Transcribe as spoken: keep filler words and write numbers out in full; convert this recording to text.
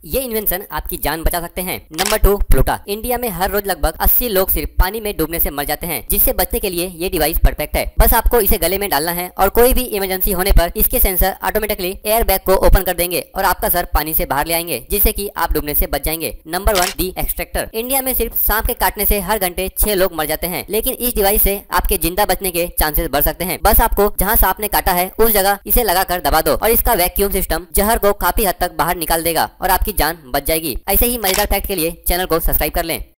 ये इन्वेंशन आपकी जान बचा सकते हैं। Number two, फ्लोटा। इंडिया में हर रोज लगभग अस्सी लोग सिर्फ पानी में डूबने से मर जाते हैं, जिससे बचने के लिए ये डिवाइस परफेक्ट है। बस आपको इसे गले में डालना है और कोई भी इमरजेंसी होने पर इसके सेंसर ऑटोमेटिकली एयर बैग को ओपन कर देंगे और आपका सर पानी से बाहर ले आएंगे, जिससे कि आप डूबने से बच जाएंगे। Number one, D extractor. India में सिर्फ सांप के काटने से हर घंटे छह लोग मर जाते हैं, लेकिन इस डिवाइस से आपके जिंदा बचने के चांसेस बढ़ सकते हैं। बस आपको जहाँ सांप ने काटा है उस जगह इसे लगाकर दबा दो और इसका वैक्यूम सिस्टम जहर को काफी हद तक बाहर निकाल देगा और आपकी जान बच जाएगी। ऐसे ही मजेदार फैक्ट के लिए चैनल को सब्सक्राइब कर लें।